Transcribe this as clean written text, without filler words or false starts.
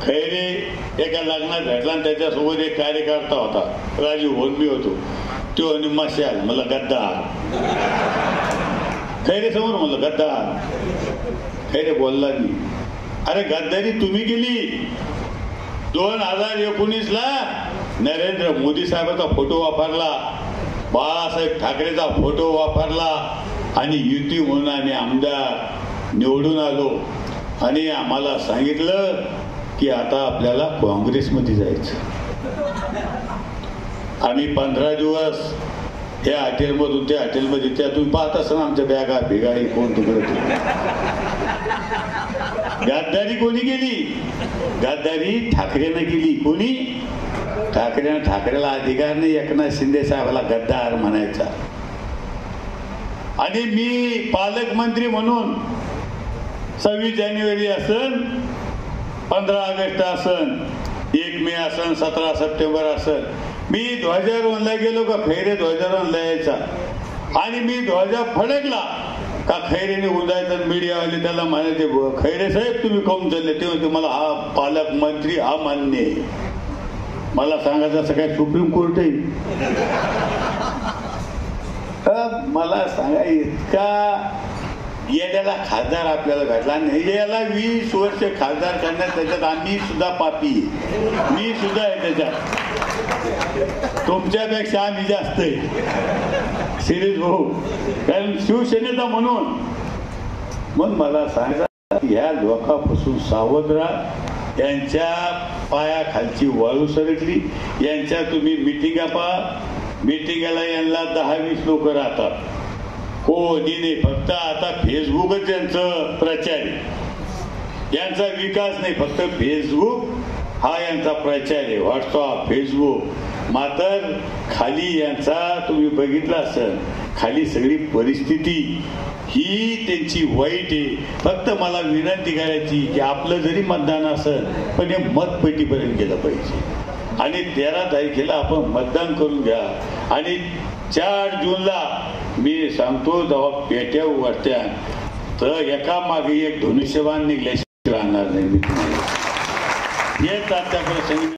खैरे एका लग्नात भेटला आणि त्याच्यासोबत एक कार्यकर्ता होता, राजीव होनबी होतो. तो निम्माशाल मला गद्दार. खैरे समोर म्हणलं गद्दार. खैरे बोलला नाही. अरे गद्दारी तुम्ही केली. 2019ला नरेंद्र मोदी साहेबांचा फोटो वापरला, बाळासाहेब ठाकरेचा फोटो वापरला आणि युती म्हणून आम्ही आमदार निवडून आलो आणि आम्हाला सांगितलं की आता आपल्याला काँग्रेसमध्ये जायचं. आम्ही 15 दिवस या हॉटेलमधून त्या हॉटेलमध्ये, त्या तुम्ही पाहत असताना आमच्या बॅगा भिगाई कोण तिकडे. गद्दारी कोणी केली? गद्दारी ठाकरेनं केली. कोणी? ठाकरेनं. ठाकरेला अधिकार नाही एकनाथ शिंदे साहेबाला गद्दार म्हणायचा. आणि मी पालकमंत्री म्हणून 26 जानेवारी असन, 15 ऑगस्ट असन, 1 मे असन, 17 सप्टेंबर असन, मी ध्वजारोहणला गेलो का खैरे ध्वजारोहणला यायचा. आणि मी ध्वजा फडकला का खैरेने उदायचं. मीडियावाले त्याला म्हणायचे खैरे साहेब तुम्ही काहून चालले. ते म्हणते मला हा पालकमंत्री हा मान्य आहे. मला सांगायचं असं काय सुप्रीम कोर्ट आहे? मला सांगा इतका येण्याला खासदार आपल्याला भेटला नाही. याला 20 वर्ष खासदार करण्यात, त्याच्यात आम्ही सुद्धा पापी, मी सुद्धा आहे त्याच्यात. तुमच्यापेक्षा आम्ही जास्त आहे शिरीष भाऊ, कारण शिवसेनेचा म्हणून. मग मला सांगा ह्या लोकांपासून सावध राहा. यांच्या पायाखालची वाळू सरकली. यांच्या तुम्ही मिटिंगा पहा, मिटिंगाला यांना 10-20 लोक राहतात. कोणी नाही, फक्त आता फेसबुकच यांचं प्रचार आहे. यांचा विकास नाही, फक्त फेसबुक हा यांचा प्रचार आहे. WhatsApp, Facebook. मात्र खाली यांचा तुम्ही बघितलं असेल, खाली सगळी परिस्थिती ही त्यांची वाईट आहे. फक्त मला विनंती करायची की आपलं जरी मतदान असेल पण हे मतपेटीपर्यंत गेलं पाहिजे. आणि 13 तारखेला आपण मतदान करून घ्या. आणि 4 जूनला मी सांगतो जेव्हा पेट्या उघडत्या तर एका मागे एक धनुष्यबाण निघल्याशिवाय राहणार नाही. मी तुम्हाला हेच आजच्या प्रसंगी